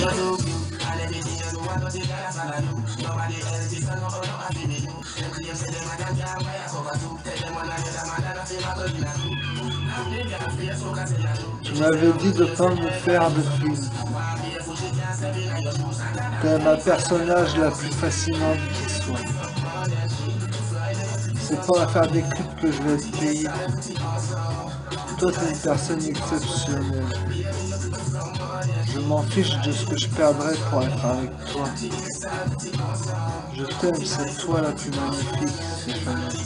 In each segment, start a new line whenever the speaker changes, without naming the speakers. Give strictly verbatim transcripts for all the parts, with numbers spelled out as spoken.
Tu m'avais dit de pas me faire de film. T'es ma personnage la plus fascinante qui soit. C'est pas à faire des clips que je vais te payer. Toi, t'es une personne exceptionnelle. Je m'en fiche de ce que je perdrais pour être avec toi. Je t'aime, c'est toi la plus magnifique, Stéphanie.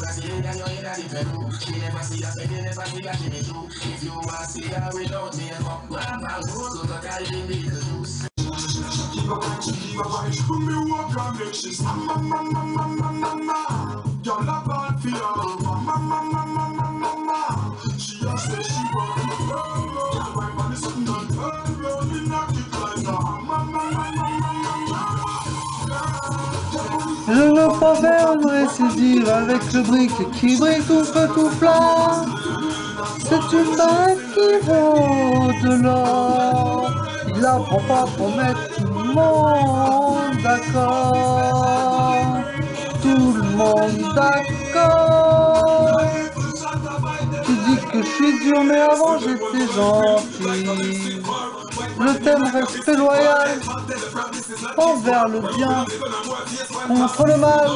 Je veux pas faire une récidive avec le brick qui brille tout feu tout flamme. C'est une bague qui vaut de l'or. Il la prend pas pour mettre tout le monde d'accord. Tout le monde d'accord. Tu dis que je suis dur mais avant j'étais gentil. Je t'aime, respect loyal envers le bien, contre le mal.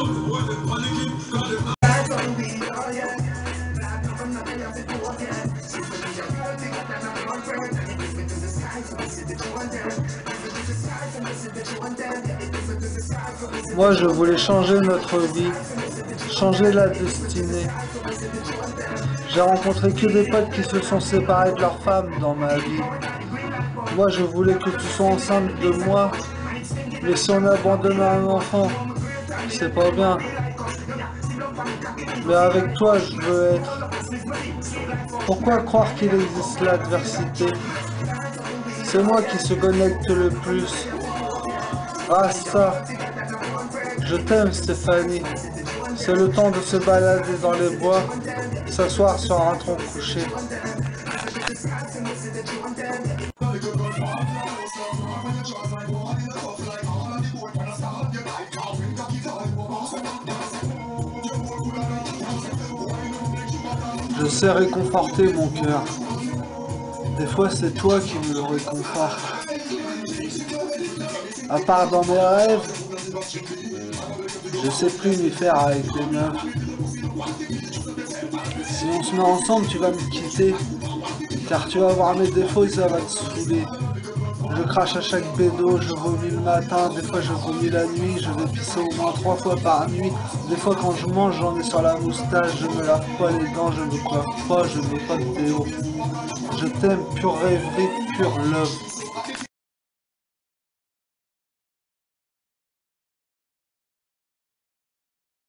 Moi, je voulais changer notre vie, changer la destinée. J'ai rencontré que des potes qui se sont séparés de leurs femmes dans ma vie. Moi, je voulais que tu sois enceinte de moi, mais si on abandonne un enfant, c'est pas bien. Mais avec toi, je veux être. Pourquoi croire qu'il existe l'adversité? C'est moi qui se connecte le plus. Ah ça, je t'aime Stéphanie. C'est le temps de se balader dans les bois, s'asseoir sur un tronc couché. Je sais réconforter mon cœur. Des fois, c'est toi qui me le réconforte. À part dans mes rêves, je sais plus m'y faire avec les meufs. Si on se met ensemble, tu vas me quitter. Car tu vas voir mes défauts et ça va te saouler. Je crache à chaque bédo, je vomis le matin, des fois je vomis la nuit, je vais pisser au moins trois fois par nuit. Des fois quand je mange, j'en ai sur la moustache, je me lave pas les dents, je me coiffe pas, je mets pas de déo. Je t'aime, pure rêverie, pure love.